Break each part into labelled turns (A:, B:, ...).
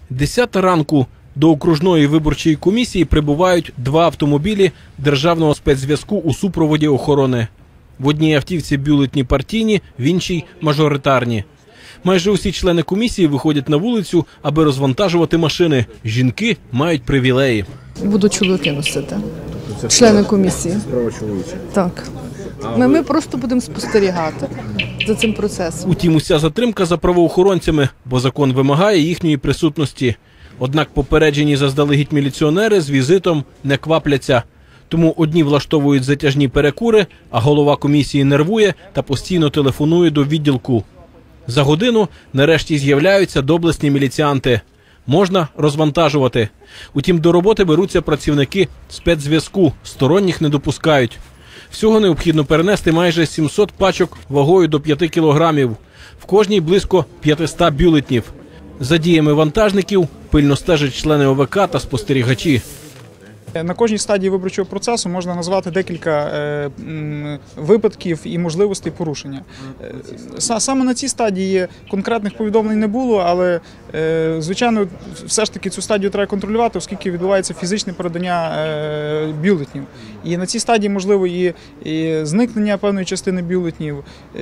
A: 10 ранку. До окружної виборчої комісії прибувають 2 автомобілі Державного спецзв'язку у супроводі охорони. В одній автівці бюлетні партійні, в іншій – мажоритарні. Майже усі члени комісії виходять на вулицю, аби розвантажувати машини. Жінки мають привілеї.
B: Буду чоловіки носити. Члени комісії.
C: Справа чоловіча.
B: Так. Ми просто будемо спостерігати за цим процесом.
A: Утім, уся затримка за правоохоронцями, бо закон вимагає їхньої присутності. Однак попереджені заздалегідь міліціонери з візитом не квапляться. Тому одні влаштовують затяжні перекури, а голова комісії нервує та постійно телефонує до відділку. За годину нарешті з'являються доблесні міліціанти. Можна розвантажувати. Утім, до роботи беруться працівники спецзв'язку, сторонніх не допускають. Всього необхідно перенести майже 700 пачок вагою до 5 кілограмів. В кожній близько 500 бюлетнів. За діями вантажників пильно стежать члени ОВК та спостерігачі.
D: На кожній стадії виборчого процесу можна назвати декілька випадків і можливостей порушення. Саме на цій стадії конкретних повідомлень не було, але, звичайно, все ж таки цю стадію треба контролювати, оскільки відбувається фізичне передання бюлетнів. І на цій стадії можливо і зникнення певної частини бюлетнів,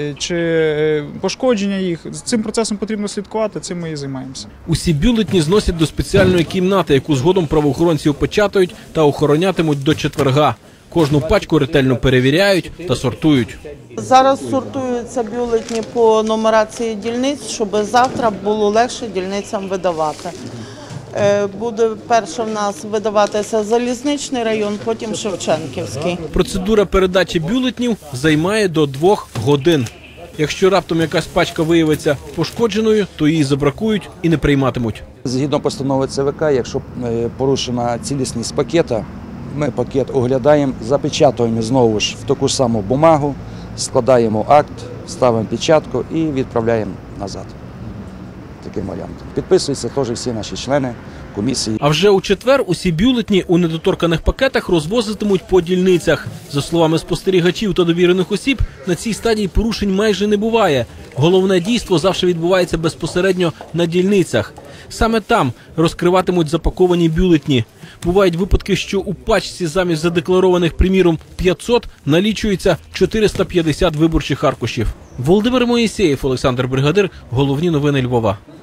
D: чи пошкодження їх. Цим процесом потрібно слідкувати, цим ми і займаємося.
A: Усі бюлетні зносять до спеціальної кімнати, яку згодом правоохоронці опечатають та охоронятимуть до четверга. Кожну пачку ретельно перевіряють та сортують.
E: Зараз сортуються бюлетні по нумерації дільниць, щоб завтра було легше дільницям видавати. Буде перше в нас видаватися Залізничний район, потім Шевченківський.
A: Процедура передачі бюлетнів займає до 2 годин. Якщо раптом якась пачка виявиться пошкодженою, то її забракують і не прийматимуть.
F: Згідно постанови ЦВК, якщо порушена цілісність пакета, ми пакет оглядаємо, запечатуємо знову ж в таку ж саму бумагу, складаємо акт, ставимо печатку і відправляємо назад. Таким варіантом. Підписуються теж всі наші члени комісії.
A: А вже у четвер усі бюлетні у недоторканих пакетах розвозитимуть по дільницях. За словами спостерігачів та довірених осіб, на цій стадії порушень майже не буває. Головне дійство завжди відбувається безпосередньо на дільницях. Саме там розкриватимуть запаковані бюлетні. Бувають випадки, що у пачці замість задекларованих, приміром, 500 налічується 450 виборчих аркушів. Володимир Моїсеєв, Олександр Бригадир. Головні новини Львова.